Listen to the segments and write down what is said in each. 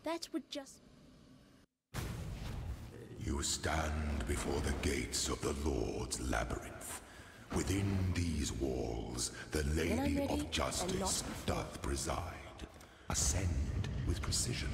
That would just... You stand before the gates of the Lord's Labyrinth. Within these walls, the Lady of Justice doth preside. Ascend with precision.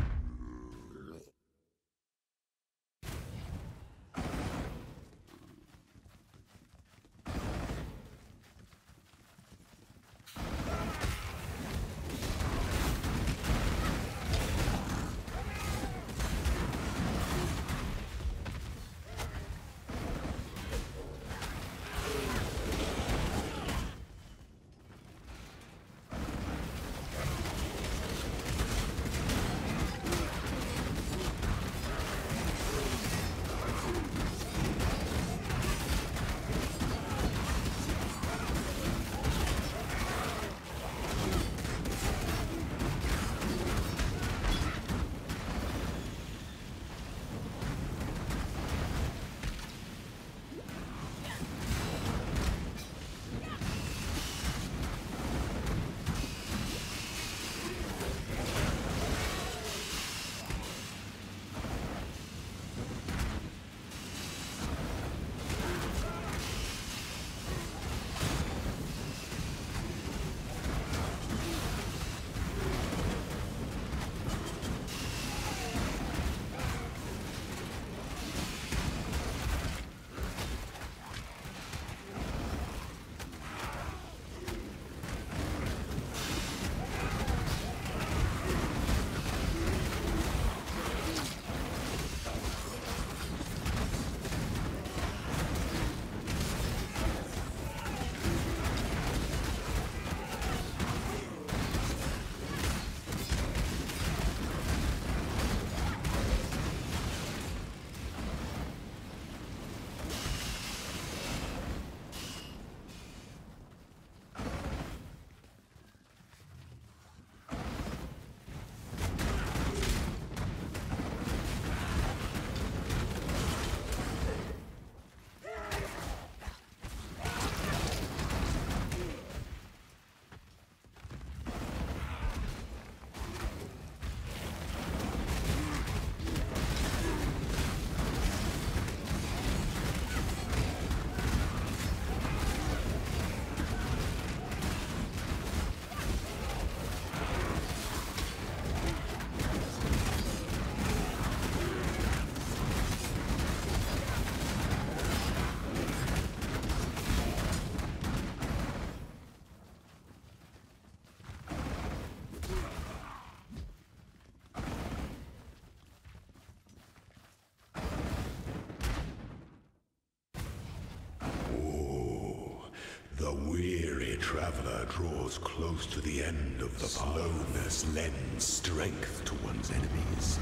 The weary traveler draws close to the end of the path. Slowness lends strength to one's enemies.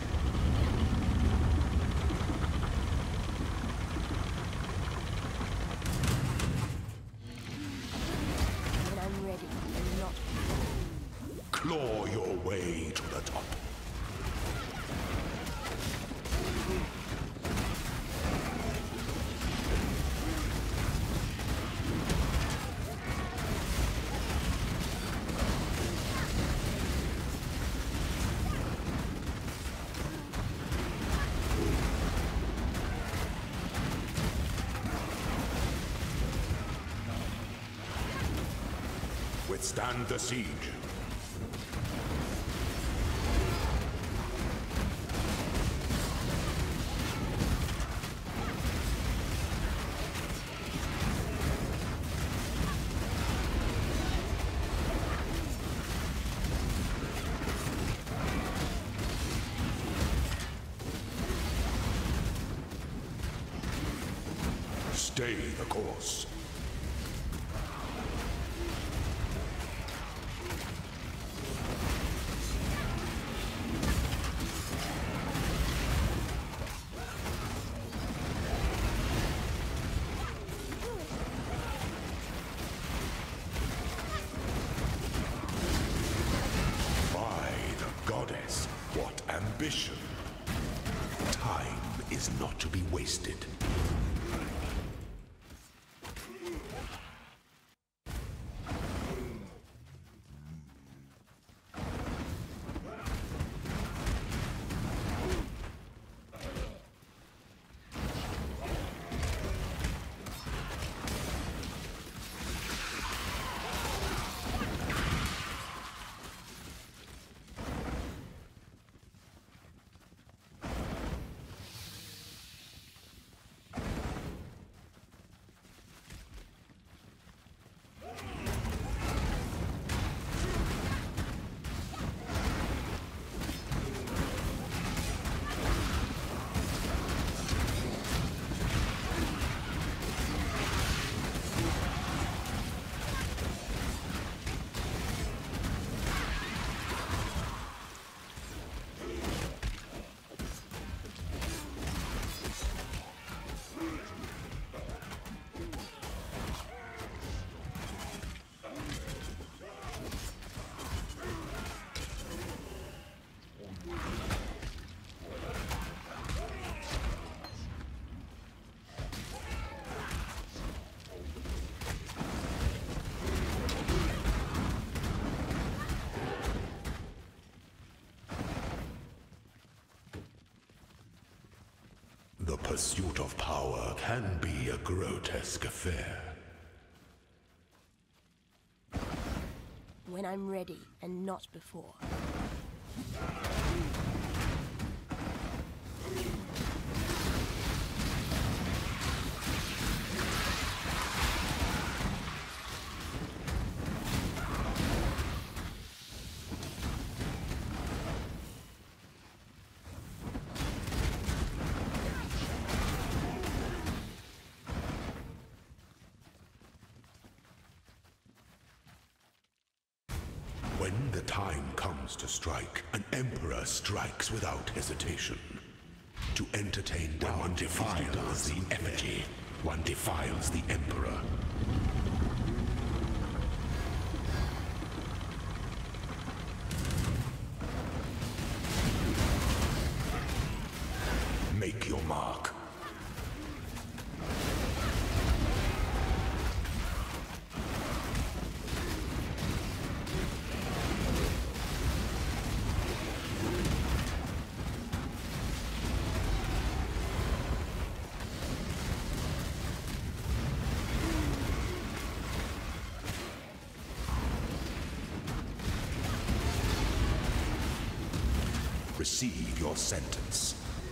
When I'm ready and not... Claw your way to the top. Withstand the siege. Stay the course. What ambition! Time is not to be wasted. pursuit of power can be a grotesque affair. When I'm ready, and not before. When the time comes to strike, an emperor strikes without hesitation. To entertain when one defiles the effigy, one defiles the emperor. Make your mark. Receive your sentence.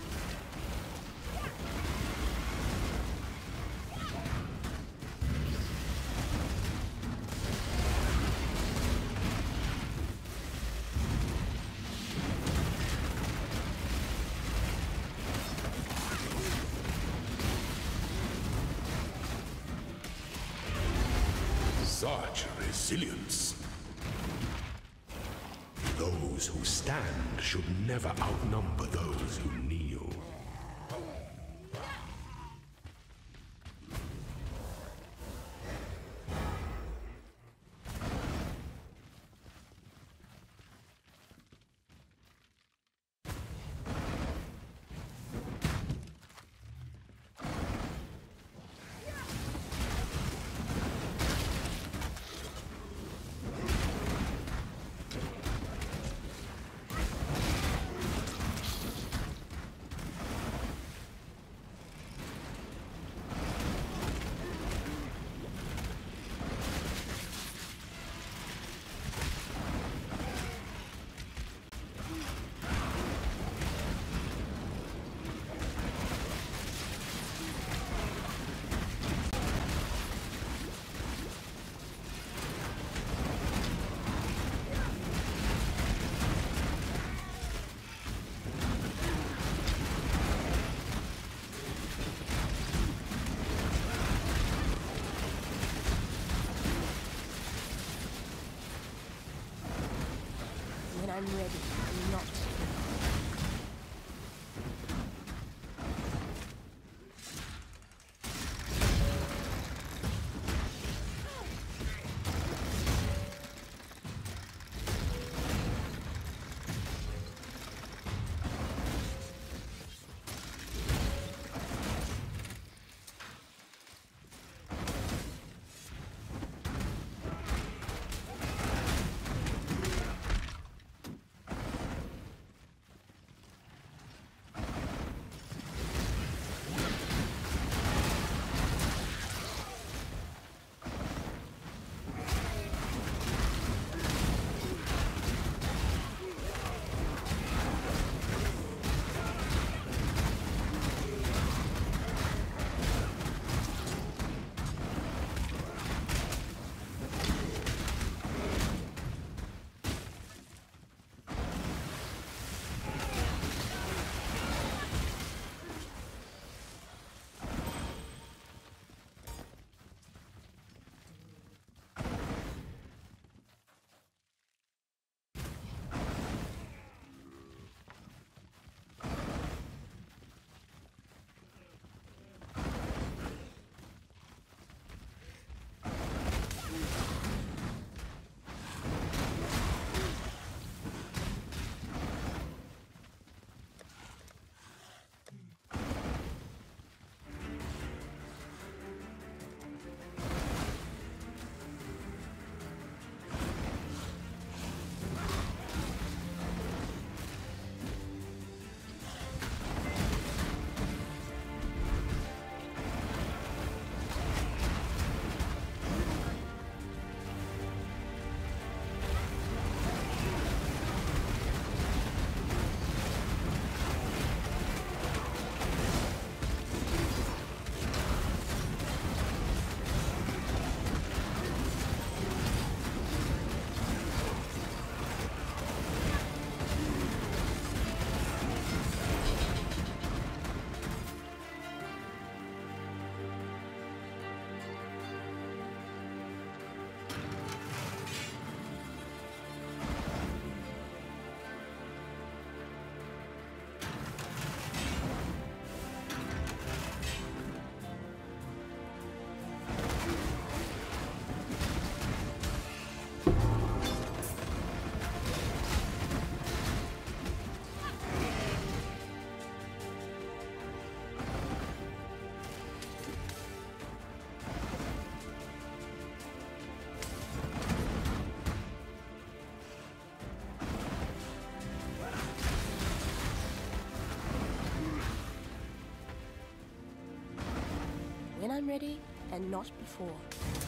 Such resilience. Those who stand should never outnumber those who kneel. When I'm ready, and not I'm ready, and not before.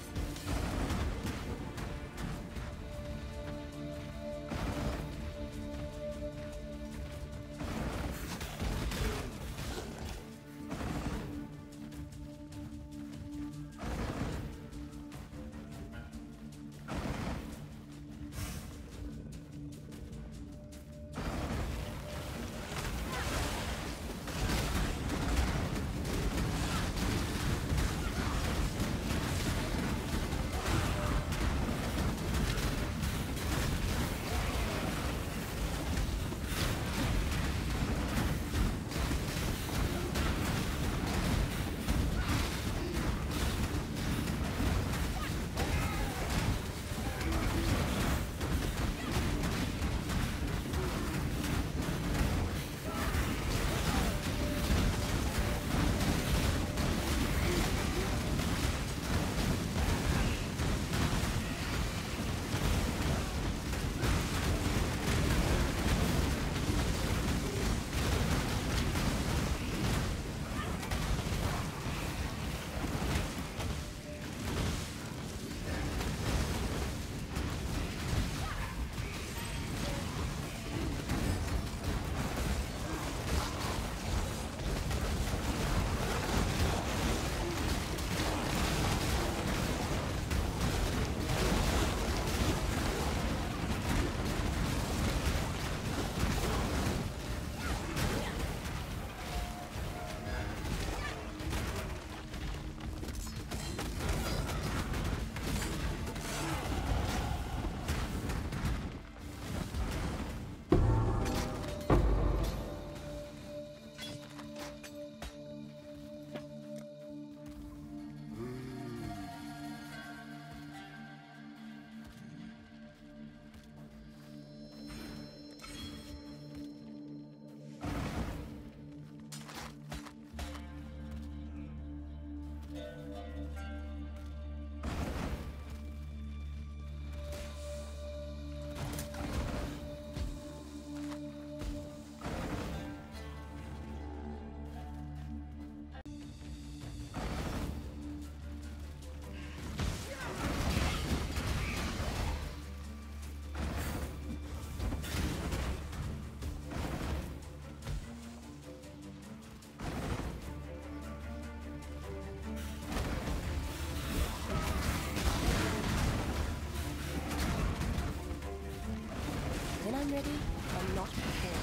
I'm ready, and not before.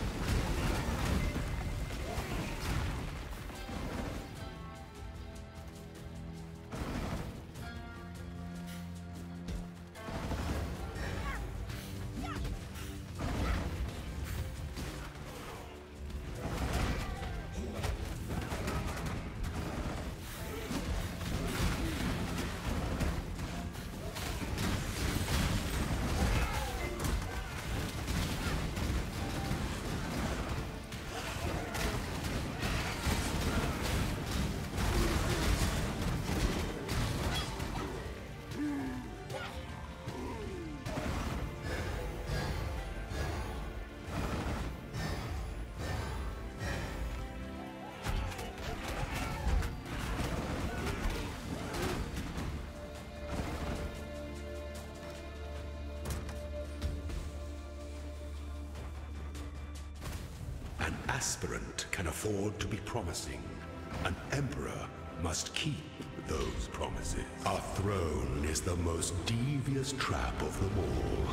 An aspirant can afford to be promising. An emperor must keep those promises. Our throne is the most devious trap of them all.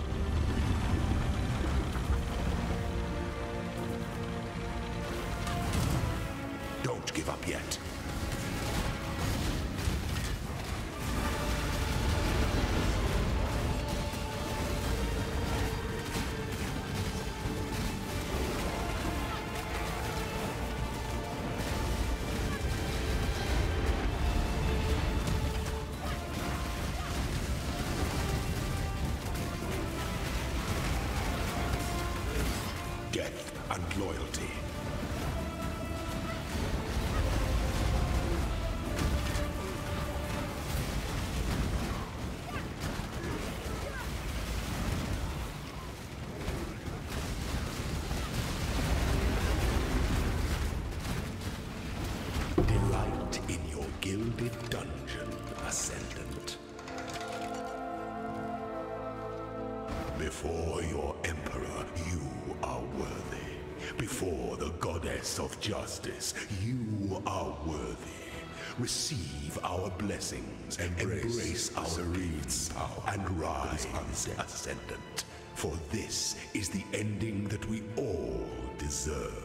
Don't give up yet. Death and loyalty. Delight in your guild secluded dungeon, Ascendant. Before your Emperor, you are worthy. Before the Goddess of Justice, you are worthy. Receive our blessings, embrace our serene power, and rise, Ascendant. For this is the ending that we all deserve.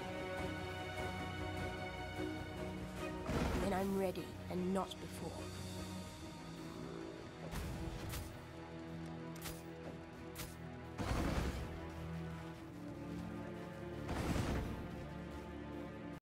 When I'm ready and not before.